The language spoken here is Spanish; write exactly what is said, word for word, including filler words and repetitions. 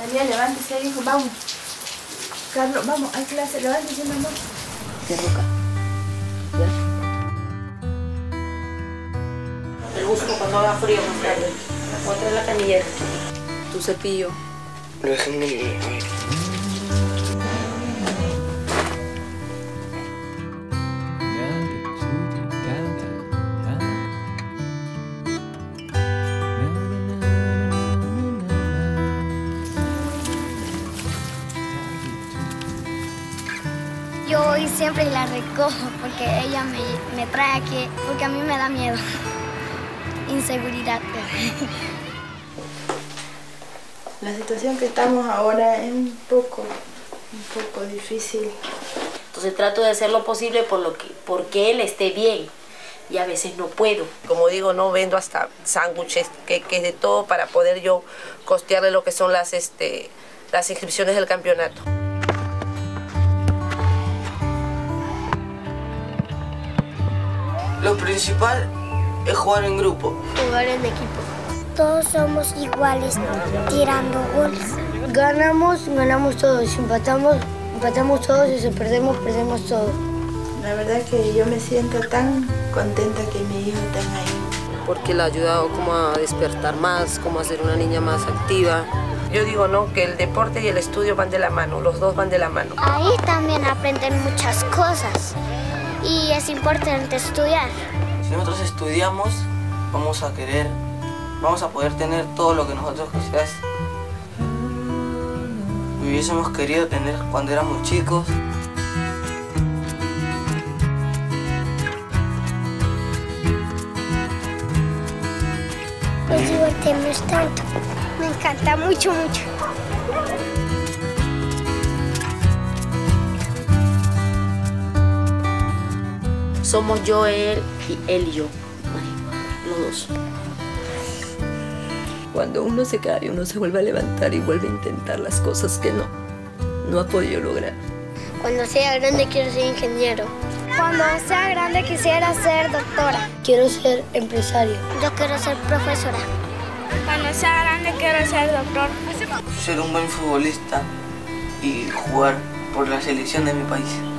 Daniel, levántese, hijo, vamos. Carlos, vamos, hay clase, levántese, mamá. ¿Qué roca? ¿Ya? El busco cuando haga frío más tarde. Voy a traer la canillera. Tu cepillo. Lo dejé en el... Yo hoy siempre la recojo porque ella me, me trae aquí, porque a mí me da miedo. Inseguridad. La situación que estamos ahora es un poco, un poco difícil. Entonces trato de hacer lo posible por lo que, porque él esté bien. Y a veces no puedo. Como digo, no vendo hasta sándwiches, que, que es de todo para poder yo costearle lo que son las, este, las inscripciones del campeonato. Lo principal es jugar en grupo. Jugar en equipo. Todos somos iguales tirando goles. Ganamos, ganamos todos. Si empatamos, empatamos todos. Y si perdemos, perdemos todos. La verdad que yo me siento tan contenta que mi hijo está ahí. Porque le ha ayudado como a despertar más, como a ser una niña más activa. Yo digo, ¿no?, que el deporte y el estudio van de la mano, los dos van de la mano. Ahí también aprenden muchas cosas y es importante estudiar. Si nosotros estudiamos, vamos a querer, vamos a poder tener todo lo que nosotros quizás hubiésemos querido tener cuando éramos chicos. Nos divertimos tanto. Me encanta mucho, mucho. Somos yo, él y él y yo. Los dos. Cuando uno se cae, uno se vuelve a levantar y vuelve a intentar las cosas que no, no ha podido lograr. Cuando sea grande quiero ser ingeniero. Cuando sea grande quisiera ser doctora. Quiero ser empresario. Yo quiero ser profesora. Cuando sea grande quiero ser doctor. Ser un buen futbolista y jugar por la selección de mi país.